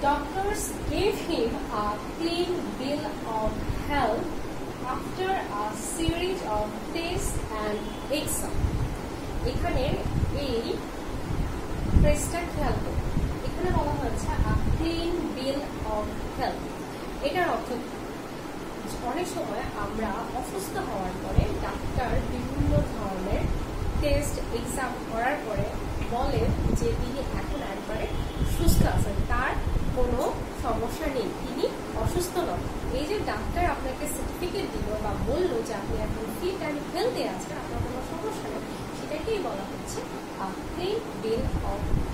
Doctors gave him a clean bill of health after a series of tests and exams. এখানে এই ফ্রেজটা খেয়াল করুন, এখানে বলা হয়েছে a clean bill of health। এটার অর্থ অনেক সময় আমরা অসুস্থ হওয়ার পরে ডাক্তার বিভিন্ন ধরনের টেস্ট এক্সাম করার পরে বলেন যে তিনি এখন একবারে সুস্থ আছেন, তার কোনো সমস্যা নেই, তিনি অসুস্থ নন। এই যে ডাক্তার আপনাকে সার্টিফিকেট দিল বা বললো যে আপনি এখন ফিট অ্যান্ড হেলদি আছেন, আপনার কোনো সমস্যা নেই, সেটাকেই বলা হচ্ছে ক্লিন বিল অফ